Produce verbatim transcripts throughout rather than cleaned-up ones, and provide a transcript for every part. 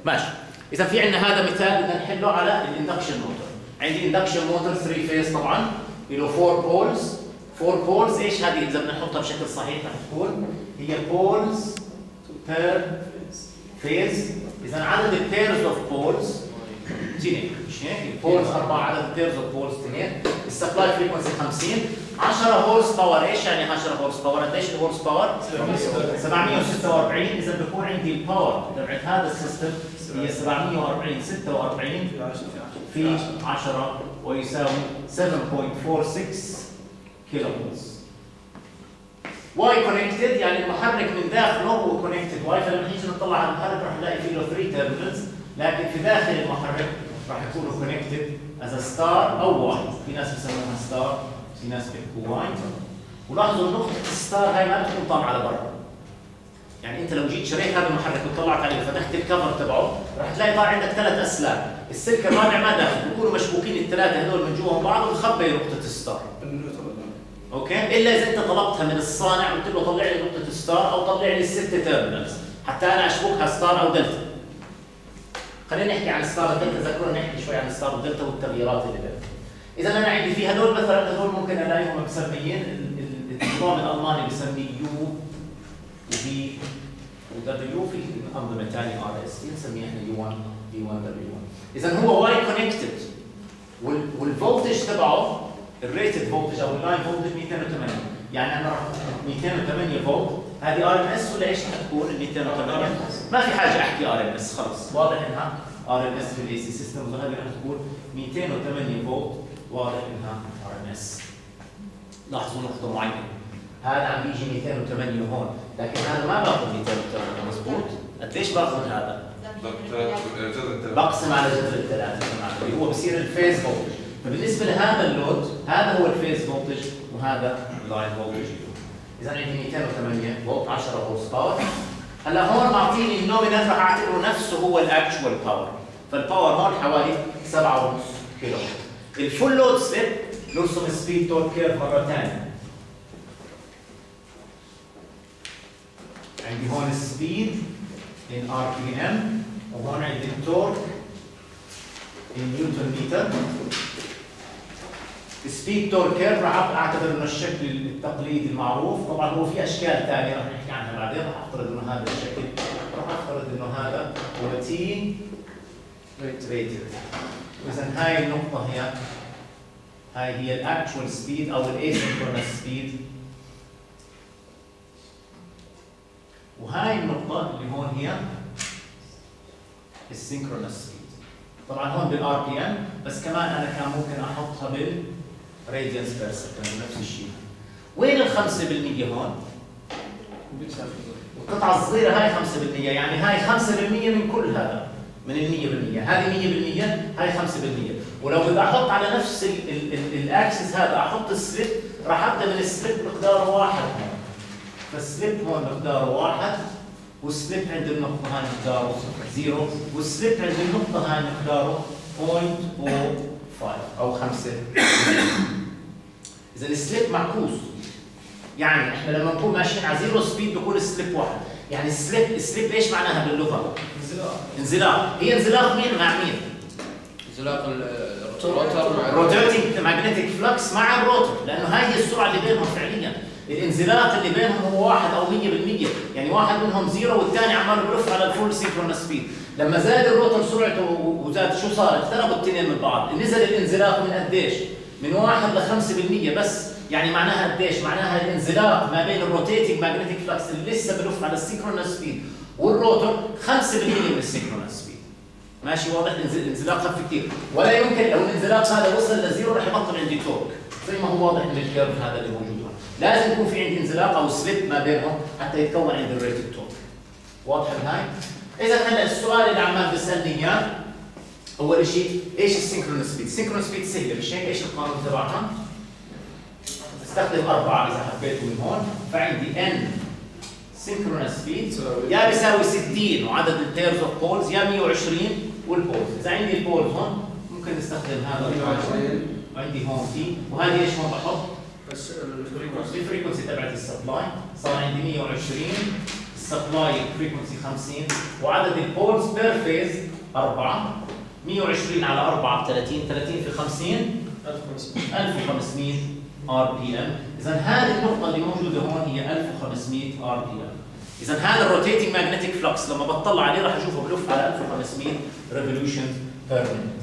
ماشي. اذا في عندنا هذا مثال بدنا نحله على الاندكشن موتور. عندي اندكشن موتور ثري فيز طبعا له فور بولز. فور بولز ايش هذه اذا بدنا نحطها بشكل صحيح رح تكون هي بولز بير فيز. اذا عدد البيرز اوف بولز اثنين، مش هيك؟ البولز اربعه، عدد البيرز اوف بولز اثنين. السبلاي فريكونسي خمسين. عشرة هورس باور. ايش يعني عشرة هورس باور؟ قديش الهورس باور؟ سبعمية وستة وأربعين. اذا بكون عندي الباور تبعت هذا السيستم هي سبعمية وأربعين ستة وأربعين في عشرة ويساوي سبعة فاصلة أربعة ستة كيلو فولت. واي كونكتد يعني المحرك من داخله هو كونكتد واي، فلما نيجي نطلع على المحرك راح نلاقي فيه له ثري تيرمينالز، لكن في داخل المحرك راح يكونوا كونكتد از ستار او واي. في ناس بيسموها ستار، في ناس بيحكوا واي. ولاحظوا نقطة الستار هاي ما بتكون طالعة لبرا. يعني انت لو جيت شريت هذا المحرك وطلعت عليه وفتحت الكفر تبعه راح تلاقي طالع عندك ثلاث اسلاك، السلك الرابع ما داخل، بيكونوا مشبوكين الثلاثة هذول من جوا بعض ومخبي نقطة الستار. اوكي؟ الا اذا انت طلبتها من الصانع قلت له طلع لي نقطة الستار او طلع لي الست تيرمينالز حتى انا اشبكها ستار او دلتا. خلينا نحكي عن ستار ودلتا، ذكرونا نحكي شوي عن ستار ودلتا والتغييرات اللي بينهم. اذا انا عندي في هذول مثلا هذول ممكن الاقيهم مسميين النظام الالماني بسميه يو وبي ودبليو، في انظمه ثانيه ار اس تي نسميها احنا يو واحد بي واحد دبليو واحد. اذا هو واي كونكتد والفولتج تبعه الريتد فولتج او اللاين فولتج مئتين وثمانية، يعني انا راح مئتين وثمانية فولت. هذه ار ام اس ولا ايش حتكون ال مئتين وثمانية؟ ما في حاجه احكي ار ام اس، خلص واضح انها ار ام اس في الاي سي سيستم، وهذه راح تكون مئتين وثمانية فولت، واضح انها ار ام اس. لاحظوا نقطه معينه، هذا عم بيجي مئتين وثمانية هون، لكن هذا ما باخذ مئتين وثمانية مضبوط. قديش باخذ هذا؟ بقسم على جذر الثلاثه اللي هو بصير الفيز فولتج. فبالنسبه لهذا اللود هذا هو الفيز فولتج وهذا اللاين فولتج. اذا عندي مئتين وثمانية فولت عشرة هورس باور. هلا هون معطيني النومينال راح اعتبره نفسه هو الاكشوال باور، فالباور هون حوالي سبعة ونص كيلو. الفول لود سليب نرسم السبيد تورك كيرف مره ثانيه. عندي هون السبيد in ار بي ام وهون عندي التورك in نيوتن متر. السبيد تورك كيرف راح اعتبر انه الشكل التقليدي المعروف، طبعا هو في اشكال ثانيه راح نحكي عنها بعدين، راح افترض انه هذا الشكل، راح افترض انه هذا هو تي ريتد. اذا هاي النقطه هي هاي هي الاكشوال سبيد او الاسynchronous سبيد، وهاي النقطه اللي هون هي السينكرونس سبيد. طبعا هون بالار بي ام، بس كمان انا كان ممكن احطها بال راديانس بير سكند نفس الشيء. وين ال خمسة بالمئة هون؟ القطعة الصغيرة هاي خمسة بالمئة، يعني هاي خمسة بالمئة من كل هذا، من ال مئة بالمئة، هذه مئة بالمئة، هاي خمسة بالمئة، ولو بدي احط على نفس الاكسس هذا احط السليب، راح ابدا من السليب مقداره واحد هون. فالسليب هون مقداره واحد، والسليب عند النقطة هاي مقداره زيرو، والسليب عند النقطة هاي مقداره صفر فاصلة صفر خمسة أو خمسة. إذا السليب معكوس، يعني إحنا لما نكون ماشيين على زيرو سبيد بكون السليب واحد، يعني السليب السليب إيش معناها باللغة؟ انزلاق. انزلاق، هي انزلاق مين مع مين؟ انزلاق الروتر مع روتيتنج ماجنتيك فلكس مع الروتر، لأنه هاي هي السرعة اللي بينهم فعلياً. الانزلاق اللي بينهم هو واحد او مئة بالمئة، يعني واحد منهم زيرو والثاني عمال بلف على الفول سينكرونس سبيد. لما زاد الروتر سرعته وزاد شو صار؟ اقتربوا الاثنين من بعض، نزل الانزلاق من قديش؟ من واحد ل خمسة بالمئة بس، يعني معناها قديش؟ معناها الانزلاق ما بين الروتيتنج ماجنتيك فلكس اللي لسه بلف على السينكرونس سبيد والروتر خمسة بالمئة من السينكرونس سبيد. ماشي واضح؟ الانزلاق خف كثير، ولا يمكن لو الانزلاق هذا وصل لزيرو رح يبطل عندي تورك، زي ما هو واضح من الكيرف هذا اللي موجود. لازم يكون في عندي انزلاق او سليب ما بينهم حتى يتكون عندي الريتد تورك. واضحه هاي؟ اذا هلا السؤال اللي عمال بيسالني اياه اول شيء ايش السينكرونس سبيد؟ السينكرونس سبيد سهله مش هيك؟ ايش القانون تبعها؟ استخدم اربعه اذا حبيتوا من هون، فعندي ان سينكرونس سبيد يا بيساوي ستين وعدد البيرز اوف بولز يا مئة وعشرين والبولز. اذا عندي البولز هون ممكن نستخدم هذا مئة وعشرين، وعندي هون في، وهذه ايش هون بحط؟ بس الفريكونسي الفريكونسي تبعت السبلاي صار عندي مئة وعشرين سبلاي فريكونسي خمسين، وعدد البولز بير فيز أربعة. مية وعشرين على أربعة ب ثلاثين، ثلاثين في خمسين ألف وخمسمية ار بي ام. اذا هذه النقطه اللي موجوده هون هي ألف وخمسمية ار بي ام. اذا هذا الروتيتنج ماجنتيك فلكس لما بطلع عليه راح اشوفه بلف على ألف وخمسمية ريفولوشن بير مينيت.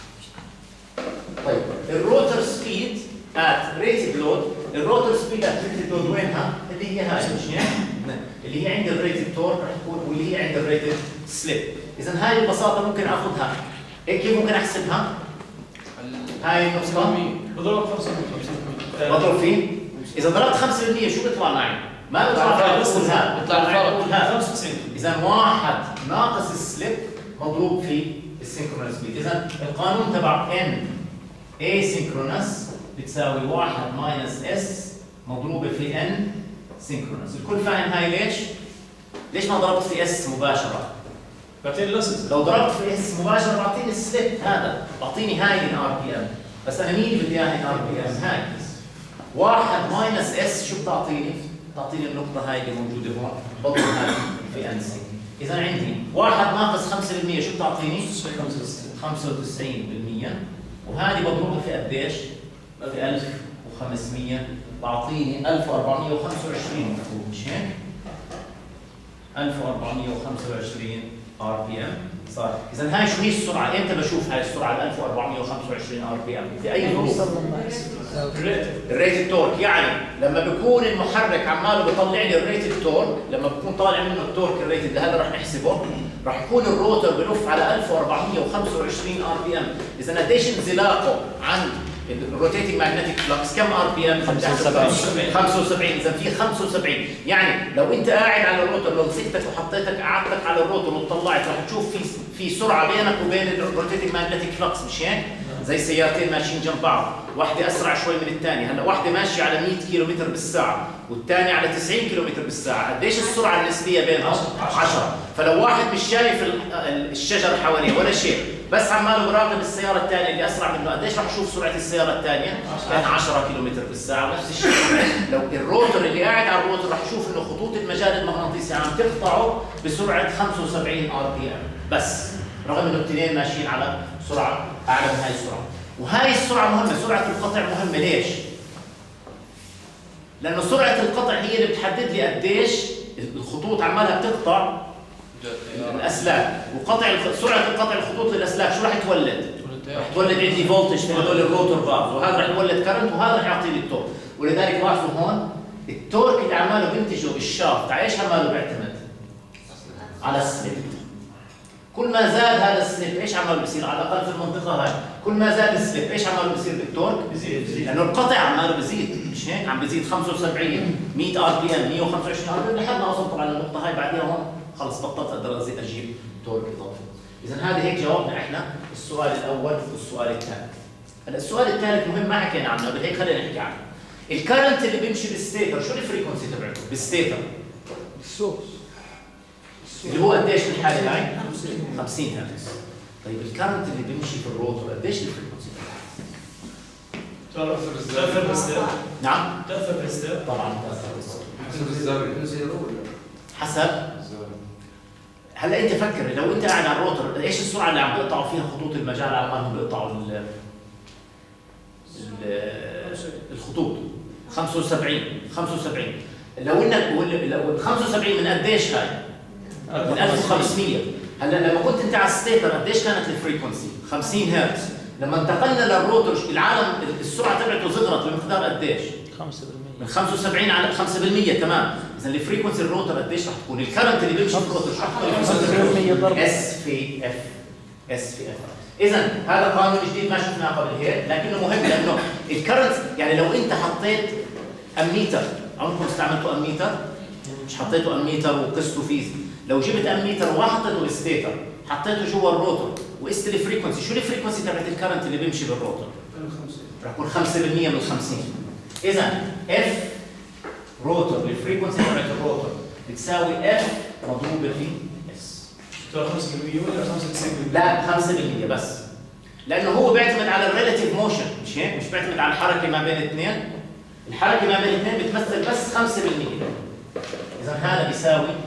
طيب الروتر سبيد ات ريتد لود، الروتر سبيد ات ريتد لود وينها؟ اللي هي هاي مش هيك؟ اللي هي عند الريتد تورك راح تكون، واللي هي عند الريتد سليب. اذا هاي ببساطه ممكن اخذها هيك. كيف ممكن احسبها؟ هاي النقطه بضرب خمسة بالمية. بضرب فيه؟ اذا ضربت خمسة بالمية شو بيطلع معي؟ ما بيطلع معي بس هذا، بيطلع الفرق هذا خمسة وتسعين. اذا واحد ناقص السليب مضروب في السينكرونس سبيد. اذا القانون تبع ان اسينكرونس بتساوي واحد ماينس اس مضروبه في ان سينكرونس. الكل فاهم هاي ليش؟ ليش ما ضربت في اس مباشره؟ بعطيني لسه. لو ضربت في اس مباشره بعطيني السليب هذا، بعطيني هاي ان ار بي ام، بس انا مين بدي اياها ان ار بي ام؟ هاي واحد ماينس اس شو بتعطيني؟ بتعطيني النقطه هاي اللي موجوده هون، بضرب هاي في ان سي. اذا عندي واحد ناقص خمسة بالمية شو بتعطيني؟ خمسة وتسعين بالمية، وهذه بضربها في قديش؟ في ألف وخمسمية، بعطيني ألف وأربعمية وخمسة وعشرين مفروض مش هيك؟ ألف وأربعمية وخمسة وعشرين ار بي ام صار. اذا هاي شو هي السرعه؟ امتى بشوف هاي السرعه ال ألف وأربعمية وخمسة وعشرين ار بي ام؟ في اي ظروف؟ الريت التورك. يعني لما بكون المحرك عماله بيطلع لي الريت التورك، لما بكون طالع منه التورك الريت اللي هذا رح نحسبه، رح يكون الروتر بلف على ألف وأربعمية وخمسة وعشرين ار بي ام. اذا قديش انزلاقه عن الروتيتنج ماجنتيك فلكس؟ كم ار بي ام؟ خمسة وسبعين. اذا في خمسة وسبعين، يعني لو انت قاعد على الروتر، لو مسكتك وحطيتك قعدتك على الروتر وطلعت، رح تشوف في في سرعه بينك وبين الروتيتنج ماجنتيك فلكس مش هيك؟ زي سيارتين ماشيين جنب بعض، واحده اسرع شوي من الثانيه. هلا واحده ماشيه على مية كيلومتر بالساعه والثانيه على تسعين كيلومتر بالساعه، قديش السرعه النسبيه بينهم؟ عشرة. فلو واحد مش شايف الشجر حواليه ولا شيء، بس عماله براقب السياره الثانيه اللي اسرع منه، قديش رح يشوف سرعه السياره الثانيه؟ كان عشرة كيلومتر بالساعه. نفس الشيء لو الروتر اللي قاعد على الروتر رح يشوف انه خطوط المجال المغناطيسي عم تقطعه بسرعه خمسة وسبعين ار بي ام بس، رغم انه الاثنين ماشيين على سرعه اعلى من هاي السرعه. وهاي السرعه مهمه، سرعه القطع مهمه. ليش؟ لانه سرعه القطع هي اللي بتحدد لي قديش الخطوط عمالها بتقطع الاسلاك، وقطع سرعه القطع الخطوط للاسلاك شو راح تولد؟ راح تولد عندي فولتج في هذول الروتور فالف، وهذا راح يولد كرنت، وهذا راح يعطيني التورك. ولذلك لاحظوا هون التورك اللي عماله بينتجه بالشافت على ايش عماله بيعتمد؟ على السليب. كل ما زاد هذا السليب ايش عماله بيصير؟ على الاقل في المنطقه هاي، كل ما زاد السليب ايش عماله بيصير بالتورك؟ بزيد. لانه القطع عماله بزيد مش هيك؟ عم بزيد خمسة وسبعين، مية ار بي ام، مية وخمسة وعشرين ار بي ام، لحد ما وصلت طبعا للنقطه هاي، بعدين هون خلص بطلت اقدر اجيب تورك اضافي. اذا هذا هيك جاوبنا احنا السؤال الاول والسؤال الثاني. هلا السؤال الثالث مهم ما حكينا عنه، بس هيك خلينا نحكي عنه. الكرنت اللي بيمشي بالستيتر شو الفريكونسي تبعته؟ بالستيتر السورس اللي هو قديش بالحاله هاي؟ خمسين هرتز. طيب الكرنت اللي بيمشي في الروتور قديش الفريكونسي تبعته؟ تأثر بالستيب. نعم؟ تأثر بالستيب. طبعا تأثر بالستيب. حسب الزاوية. حسب هلا انت فكر، لو انت قاعد على الروتر ايش السرعه اللي عم بيقطعوا فيها خطوط المجال عمالهم بيقطعوا ال الخطوط؟ خمسة وسبعين خمسة وسبعين. لو انك لو خمسة وسبعين من قديش هاي؟ من ألف وخمسمية. هلا لما كنت انت على الستيتر قديش كانت الفريكونسي؟ خمسين هرتز. لما انتقلنا للروتر العالم السرعه تبعته صغرت بمقدار قديش؟ خمسة بالمية. من خمسة وسبعين على خمسة بالمية. تمام. اذا الفريكونسي الروتر قديش رح تكون؟ الكرنت اللي بيمشي في الروتر شو رح تكون؟ اس في اف. اس في اف. اذا هذا قانون جديد ما شفناه قبل هيك، لكنه مهم لانه الكرنت، يعني لو انت حطيت اميتر، عمركم استعملتوا اميتر؟ مش حطيته اميتر وقسته فيه. لو جبت اميتر وما حطيته بالستيتر، حطيته جوا الروتر وقست الفريكونسي، شو الفريكونسي تبعت الكرنت اللي بيمشي بالروتر؟ رح يكون خمسة بالمية من خمسين. اذا اف روتر الفريكونسي تبعت الروتر بتساوي اف مضروبه في اس. خمسة بالمية ولا خمسة وتسعين بالمية؟ لا خمسة بالمية بس، لانه هو بيعتمد على الريلاتيف موشن مش هيك؟ مش بيعتمد على الحركه ما بين الاثنين. الحركه ما بين الاثنين بتمثل بس خمسة بالمية. اذا هذا بيساوي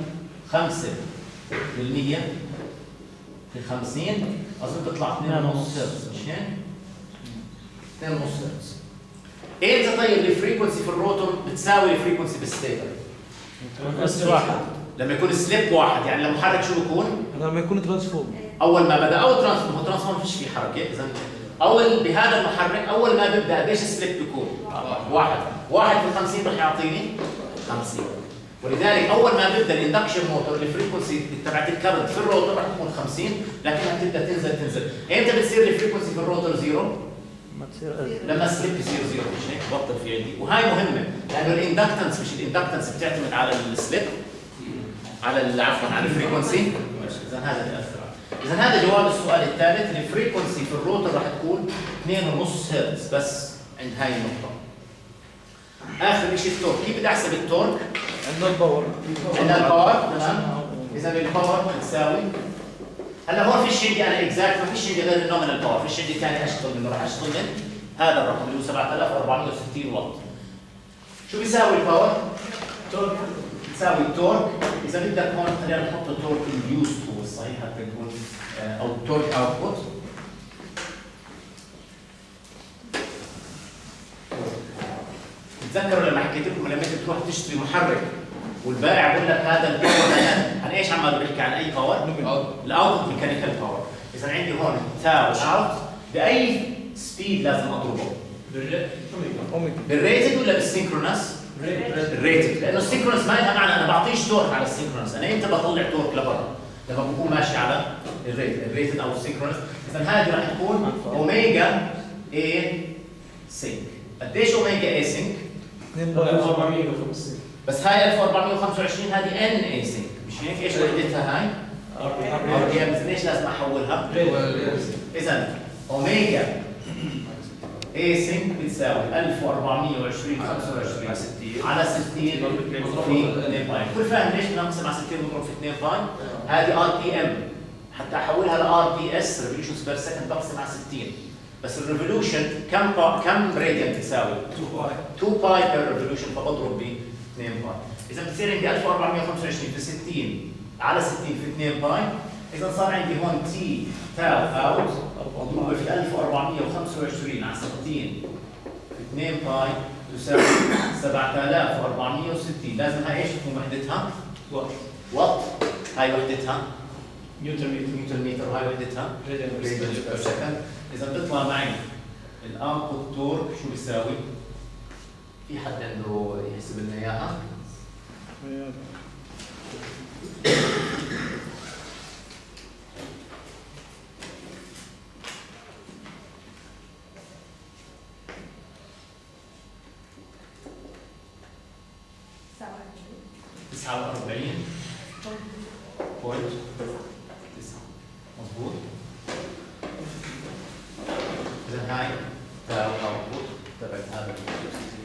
خمسة بالمية في خمسين أظن تطلع اثنين ونص هرتز مش هيك؟ اثنين ونص هرتز. إمتى طيب الفريكونسي في الروتور بتساوي الفريكونسي بالستيتر؟ بس واحد. لما يكون سليب واحد، يعني لما محرك شو بيكون؟ لما يكون ترانسفورم. أول ما بدأ أو ترانسفورم، هو ترانسفورم ما فيش فيه حركة، إذا أول بهذا المحرك أول ما ببدأ قديش السليب بيكون؟ واحد. واحد في خمسين رح يعطيني خمسين. ولذلك اول ما بيبدا الاندكشن موتور الفريكونسي تبعت الكرنت في الروتور رح تكون خمسين، لكنها بتبدا تنزل تنزل. امتى بتصير الفريكونسي في الروتور زيرو؟ ما تصير لما السليب يصير زيرو، مش هيك؟ بطل في عندي، وهاي مهمه لانه الاندكتنس مش الاندكتنس بتعتمد على السليب، على عفوا على الفريكونسي. اذا هذا بياثر. اذا هذا جواب السؤال الثالث، الفريكونسي في الروتور رح تكون اثنين ونص هرتز بس عند هاي النقطه. اخر شيء التورك، كيف بدي احسب التورك؟ عندنا الباور. عندنا الباور تمام. اذا الباور بتساوي، هلا هون فيش عندي انا اكزاكت، ما فيش عندي غير النومينال باور، فيش عندي ثاني اشتغل منه، راح اشتغل من هذا الرقم اللي هو سبعة آلاف وأربعمئة وستين واط. شو بيساوي الباور؟ تورك بتساوي التورك. اذا بدك هون خلينا نحط التورك انديوست هو الصحيح حتى يكون او التورك اوتبوت. تذكروا لما حكيت لكم لما انت تروح تشتري محرك والبائع بقول لك هذا الباور هذا عن ايش عمال بحكي؟ عن اي باور؟ الاوت ميكانيكال باور. اذا عندي هون تاو اوت باي سبيد لازم اضربه؟ بالريتد ولا بالسينكرونس؟ الريتد، لانه السينكرونس ما لها معنى، انا بعطيش تورك على السينكرونس، انا امتى بطلع تورك لبرا؟ لما بكون ماشي على الريتد، الريتد او السينكرونس. اذا هذه راح تكون اوميجا اي سينك. قديش اوميجا اي سينك؟ ألف وأربعمئة وخمسين. بس هاي ألف وأربعمئة وخمسة وعشرين هذه ان اي سينك، مش هيك؟ ايش وحدتها هاي؟ ار بي ام. ليش لازم احولها؟ اذا اوميجا اي سينك بتساوي ألف وأربعمئة وعشرين خمسة وعشرين على ستين مضروب في اثنين باي. كل فاهم ليش بنقسم على ستين مضروب في اثنين باي؟ هذه ار بي ام، حتى احولها لار بي اس ريفوليوشنز بير سكند بقسم على ستين. بس الريفولوشن كم كم راديان تساوي؟ اثنين باي بير ريفولوشن، فبضرب ب اثنين باي. اذا بتصير عندي ألف وأربعمئة وخمسة وعشرين في ستين على ستين في اثنين باي. اذا صار عندي هون تي تاو اوت مضروبه في ألف وأربعمئة وخمسة وعشرين على ستين في اثنين باي تساوي سبعة آلاف وأربعمئة وستين. لازم هاي ايش تكون وحدتها؟ وات. وات. هاي وحدتها نيوتن متر. نيوتن متر، وهاي وحدتها راديان بير سكند. اذا بتطلع معي الاوتبوت تورك شو بيساوي؟ في حد عنده يحسب لنا اياها؟ تسعة وأربعين بوينت تسعة. مظبوط؟ إذا هاي تاو اوتبوت تبعت هذا